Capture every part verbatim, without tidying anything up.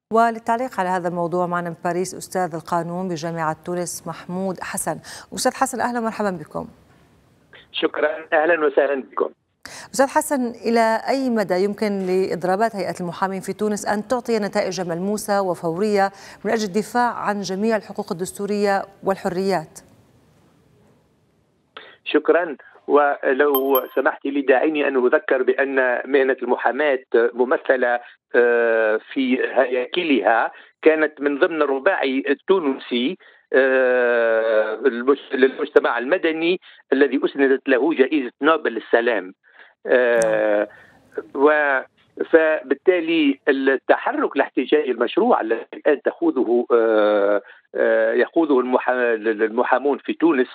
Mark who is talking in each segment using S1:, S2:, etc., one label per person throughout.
S1: وللتعليق على هذا الموضوع معنا من باريس أستاذ القانون بجامعة تونس محمود حسن. أستاذ حسن، أهلا ومرحبا بكم.
S2: شكرا، أهلا وسهلا بكم.
S1: أستاذ حسن، إلى أي مدى يمكن لإضرابات هيئة المحامين في تونس أن تعطي نتائج ملموسة وفورية من أجل الدفاع عن جميع الحقوق الدستورية والحريات؟
S2: شكرا، ولو سمحت لي داعيني أن أذكر بأن مهنة المحاماة ممثلة في هياكلها كانت من ضمن الرباعي التونسي للمجتمع المدني الذي أسندت له جائزة نوبل للسلام. و فبالتالي التحرك الاحتجاجي المشروع الذي الآن تخوضه يخوضه المحامون في تونس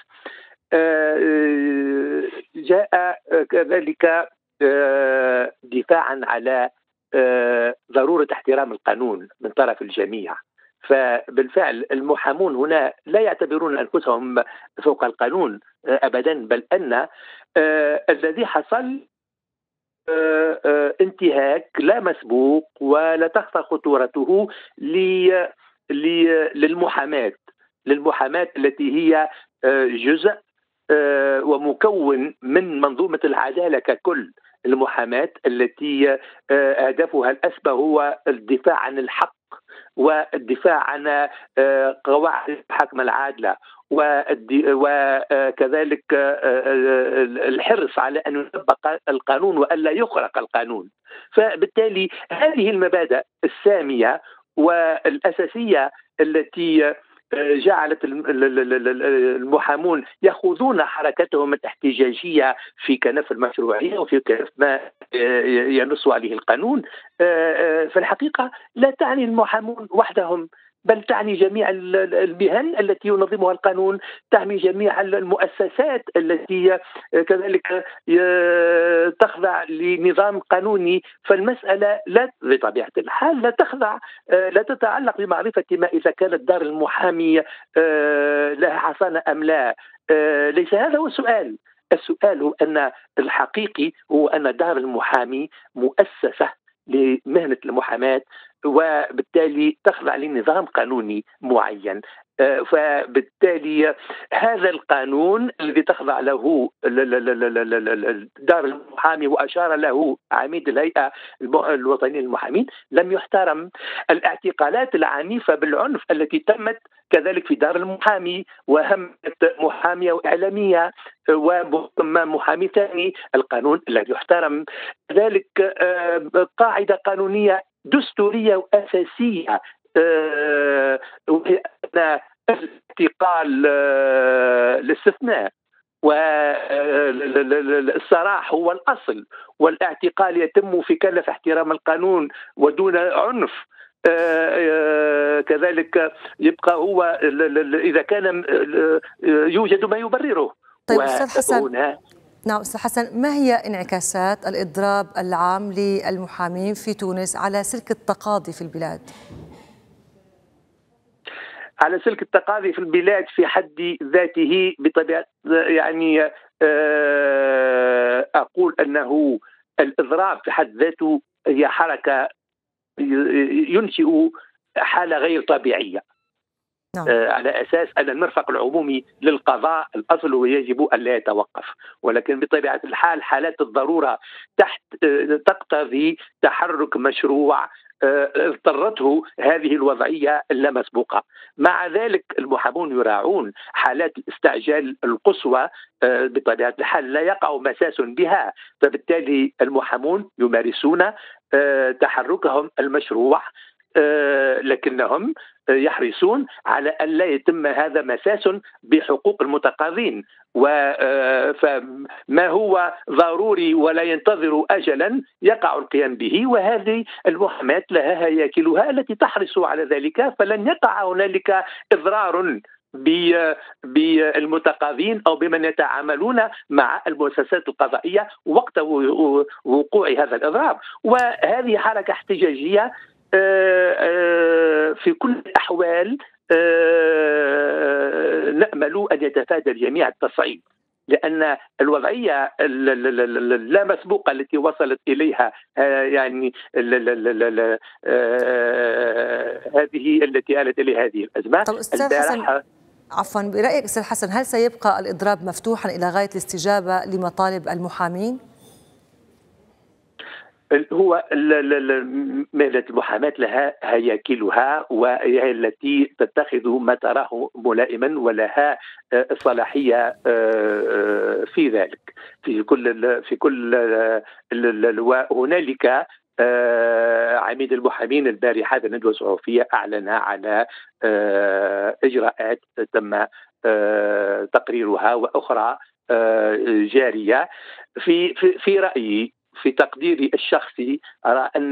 S2: جاء كذلك دفاعا على ضرورة احترام القانون من طرف الجميع. فبالفعل المحامون هنا لا يعتبرون أنفسهم فوق القانون أبدا، بل أن الذي حصل انتهاك لا مسبوق ولا تخفى خطورته للمحاماة للمحاماة التي هي جزء ومكون من منظومة العدالة ككل. المحاماة التي هدفها الأسبق هو الدفاع عن الحق والدفاع عن قواعد المحاكمة العادلة، وكذلك الحرص على أن يطبق القانون وألا يخرق القانون. فبالتالي هذه المبادئ السامية والأساسية التي جعلت المحامون يخوضون حركتهم الاحتجاجية في كنف المشروعية وفي كنف ما ينص عليه القانون، في الحقيقة لا تعني المحامون وحدهم، بل تعني جميع المهن التي ينظمها القانون، تعني جميع المؤسسات التي كذلك تخضع لنظام قانوني. فالمسألة لا بطبيعة الحال لا تخضع لا تتعلق بمعرفة ما إذا كانت دار المحامي لها حصانة أم لا. ليس هذا هو السؤال. السؤال هو أن الحقيقي هو أن دار المحامي مؤسسة لمهنة المحاماة، وبالتالي تخضع لنظام قانوني معين. فبالتالي هذا القانون الذي تخضع له دار المحامي وأشار له عميد الهيئة الوطنية للمحامين لم يحترم. الاعتقالات العنيفة بالعنف التي تمت كذلك في دار المحامي، وهمت محامية وإعلامية ومحامي ثاني، القانون الذي يحترم. كذلك قاعدة قانونية دستورية وأساسية وهي أن الاعتقال الاستثناء والسراح هو الأصل، والاعتقال يتم في كنف احترام القانون ودون عنف. كذلك يبقى هو إذا كان يوجد ما يبرره.
S1: طيب أستاذ حسن، نعم أستاذ حسن، ما هي انعكاسات الإضراب العام للمحامين في تونس على سلك التقاضي في البلاد؟
S2: على سلك التقاضي في البلاد في حد ذاته بطبيعة يعني أقول أنه الإضراب في حد ذاته هي حركة ينشئ حالة غير طبيعية. نعم. على أساس أن المرفق العمومي للقضاء الأصل ويجب أن لا يتوقف، ولكن بطبيعة الحال حالات الضرورة تحت تقتضي تحرك مشروع اضطرته هذه الوضعية اللامسبوقة. مع ذلك المحامون يراعون حالات الاستعجال القصوى بطبيعة الحال لا يقع مساس بها، فبالتالي المحامون يمارسون تحركهم المشروع، لكنهم يحرصون على أن لا يتم هذا مساس بحقوق المتقاضين، فما هو ضروري ولا ينتظر أجلا يقع القيام به. وهذه المحاماة لها هياكلها التي تحرص على ذلك، فلن يقع هنالك إضرار بالمتقاضين أو بمن يتعاملون مع المؤسسات القضائية وقت وقوع هذا الإضرار. وهذه حركة احتجاجية في كل الأحوال نأمل أن يتفادى الجميع التصعيد، لأن الوضعية اللا مسبوقة التي وصلت إليها يعني هذه التي آلت إلى هذه الأزمة.
S1: طب أستاذ حسن، عفوا برأيك أستاذ حسن، هل سيبقى الإضراب مفتوحا إلى غاية الاستجابة لمطالب المحامين؟
S2: هو مهنة المحاماة لها هياكلها وهي التي تتخذ ما تراه ملائما ولها صلاحية في ذلك في كل في كل وهنالك عميد المحامين البارحة في الندوة الصحفية أعلن على إجراءات تم تقريرها وأخرى جارية. في في في رأيي في تقديري الشخصي أرى أن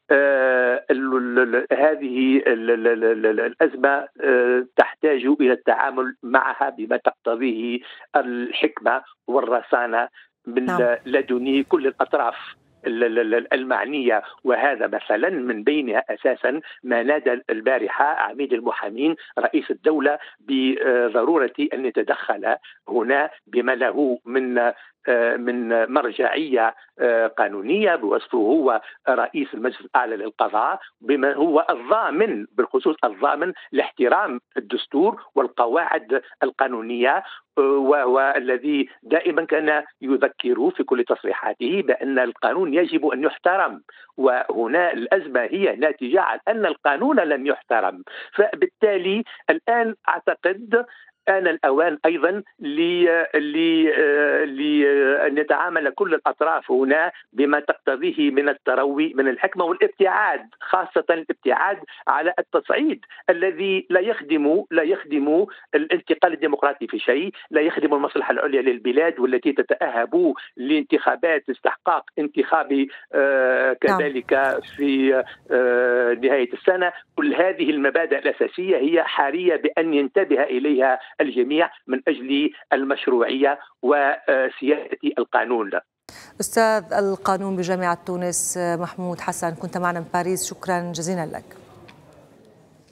S2: هذه الأزمة تحتاج إلى التعامل معها بما تقتضيه الحكمة والرصانة من لدن كل الأطراف المعنية، وهذا مثلا من بينها أساسا ما نادى البارحة عميد المحامين رئيس الدولة بضرورة أن يتدخل هنا بما له من من مرجعية قانونية بوصفه هو رئيس المجلس الأعلى للقضاء، بما هو الضامن بالخصوص الضامن لاحترام الدستور والقواعد القانونية، وهو الذي دائما كان يذكر في كل تصريحاته بأن القانون يجب أن يحترم، وهنا الأزمة هي ناتجة عن أن القانون لم يحترم. فبالتالي الآن أعتقد آن الأوان أيضا لأن يتعامل كل الأطراف هنا بما تقتضيه من التروي من الحكمة والابتعاد، خاصة الابتعاد على التصعيد الذي لا يخدم لا يخدم الانتقال الديمقراطي في شيء، لا يخدم المصلحة العليا للبلاد والتي تتأهب لانتخابات استحقاق انتخابي آه كذلك في آه نهاية السنة. كل هذه المبادئ الأساسية هي حرية بأن ينتبه إليها الجميع من أجل المشروعية وسيادة القانون.
S1: أستاذ القانون بجامعة تونس محمود حسن، كنت معنا من باريس، شكرا جزيلا لك.